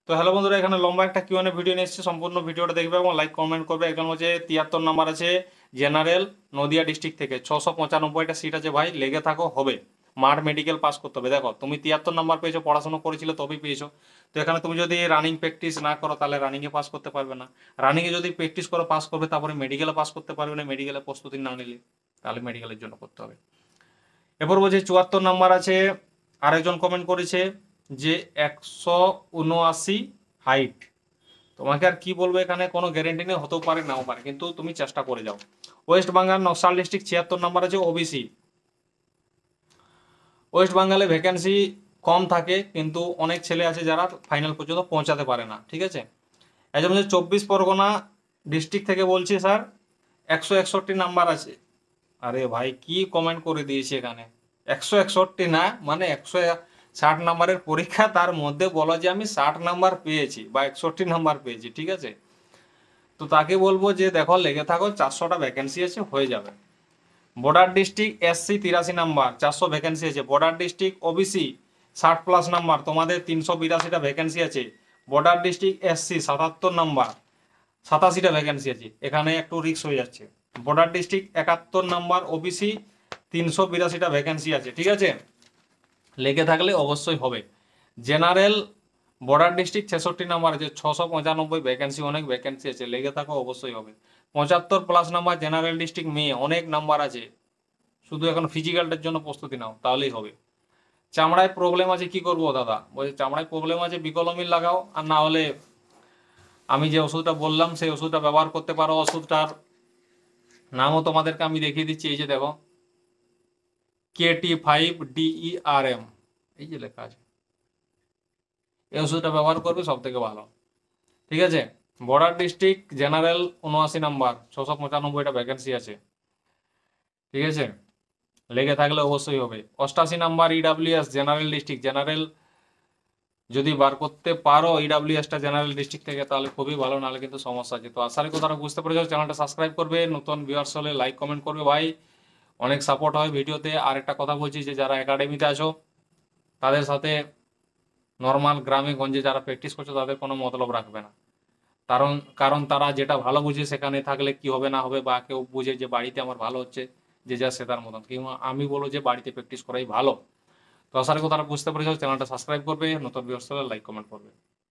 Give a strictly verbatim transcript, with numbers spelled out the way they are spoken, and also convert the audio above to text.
তো হ্যালো বন্ধুরা, এখানে লম্বা একটা কিউএনএ ভিডিও নিয়ে এসেছে, সম্পূর্ণ ভিডিওটা দেখবে এবং লাইক কমেন্ট করবে। এখানে হচ্ছে তিয়াত্তর নাম্বার আছে জেনারেল নদিয়া ডিস্ট্রিক্ট থেকে, ছশো পঁচানব্বইটা সিট আছে ভাই, লেগে থাকো হবে। মাঠ মেডিকেল পাস করতে হবে। দেখো তুমি তিয়াত্তর নাম্বার পেয়েছো, পড়াশোনা করেছিলে তবেই পেয়েছো। তো এখানে তুমি যদি রানিং প্র্যাকটিস না করো তাহলে রানিংয়ে পাস করতে পারবে না। রানিংয়ে যদি প্র্যাকটিস করো পাস করবে, তারপরে মেডিকেলে পাস করতে পারবে না। মেডিকেলে প্রস্তুতি না নিলে তাহলে মেডিকেলের জন্য করতে হবে। এরপর বলছে চুয়াত্তর নাম্বার আছে, আরেকজন কমেন্ট করেছে যে একশো উনআশি হাইট। তোমাকে আর কি বলবো, এখানে কোনো গ্যারেন্টি নেই, হতেও পারে নাও পারে, কিন্তু তুমি চেষ্টা করে যাও। ওয়েস্ট বেঙ্গল নকশাল ডিস্ট্রিক্ট ছিয়াত্তর নাম্বার আছে ওবিসি। ওয়েস্ট বেঙ্গলে ভ্যাকেন্সি কম থাকে, কিন্তু অনেক ছেলে আছে যারা ফাইনাল পর্যন্ত পৌঁছাতে পারে না, ঠিক আছে। এই জন্য চব্বিশ পরগনা ডিস্ট্রিক্ট থেকে বলছি স্যার, একশো একষট্টি নাম্বার আছে। আরে ভাই কি কমেন্ট করে দিয়েছি এখানে, একশো একষট্টি না, মানে একশো ষাট নাম্বারের পরীক্ষা, তার মধ্যে বলো যে আমি ষাট নাম্বার পেয়েছি বা একষট্টি নাম্বার পেয়েছি, ঠিক আছে। তো তাকে বলবো যে দেখো লেগে থাকো, চারশোটা ভ্যাকেন্সি আছে, হয়ে যাবে। বর্ডার ডিস্ট্রিক্ট এসসি তিরাশি নাম্বার, চারশো ভ্যাকেন্সি আছে। বর্ডার ডিস্ট্রিক্ট ওবিসি ষাট প্লাস নাম্বার, তোমাদের তিনশো বিরাশিটা ভ্যাকেন্সি আছে। বর্ডার ডিস্ট্রিক্ট এসসি সাতাত্তর নাম্বার, সাতাশিটা ভ্যাকেন্সি আছে, এখানে একটু রিস্ক হয়ে যাচ্ছে। বর্ডার ডিস্ট্রিক্ট একাত্তর নাম্বার ওবিসি তিনশো বিরাশিটা ভ্যাকেন্সি আছে, ঠিক আছে, লেগে থাকলে অবশ্যই হবে। জেনারেল বর্ডার ডিস্ট্রিক্ট ছেষট্টি নাম্বার আছে, ছশো পঁচানব্বই ভ্যাকেন্সি, অনেক ভ্যাকেন্সি আছে, লেগে থাকো অবশ্যই হবে। পঁচাত্তর প্লাস নাম্বার জেনারেল ডিস্ট্রিক্ট মেয়ে, অনেক নাম্বার আছে, শুধু এখন ফিজিক্যালটার জন্য প্রস্তুতি নাও তাহলেই হবে। চামড়ায় প্রবলেম আছে, কি করবো দাদা? বলছে চামড়ায় প্রবলেম আছে, বিকলমিল লাগাও, আর না হলে আমি যে ওষুধটা বললাম সেই ওষুধটা ব্যবহার করতে পারো। ওষুধটার নামও তোমাদেরকে আমি দেখিয়ে দিচ্ছি, এই যে দেখো, K T five D E R M, এই যে লেখা আছে, এই ওষুধটা ব্যবহার করবে, সব থেকে ভালো, ঠিক আছে। বর্ডার ডিস্ট্রিক্ট জেনারেল উনআশি নাম্বার, ছশো পঁচানব্বইটা ভ্যাকেন্সি আছে, ঠিক আছে, লেগে থাকলে অবশ্যই হবে। অষ্টাশি number EWS general district, general যদি বার করতে পারো ইডাব্লিউএসটা জেনারেল ডিস্ট্রিক্ট থেকে তাহলে খুবই ভালো, নাহলে কিন্তু সমস্যা আছে। তো আশা করি কথাটা বুঝতে পেরেছো। চ্যানেলটা সাবস্ক্রাইব করবে, নতুন ভিউয়ার্স হলে লাইক কমেন্ট করবে ভাই, অনেক সাপোর্ট হয় ভিডিওতে। আর একটা কথা বলছি যে যারা একাডেমিতে আছো তাদের সাথে নর্মাল গ্রামে গঞ্জে যারা প্র্যাকটিস করছো তাদের কোনো মতলব রাখবে না, কারণ কারণ তারা যেটা ভালো বুঝে সেখানে থাকলে কি হবে না হবে, বা কেউ বুঝে যে বাড়িতে আমার ভালো হচ্ছে, যে যা সে তার মতন, কিংবা আমি বলবো যে বাড়িতে প্র্যাকটিস করাই ভালো। তো আশা করি কথাটা বুঝতে পেরেছো। চ্যানেলটা সাবস্ক্রাইব করবে, নতুন ভিউয়ার্স হলে লাইক কমেন্ট করবে।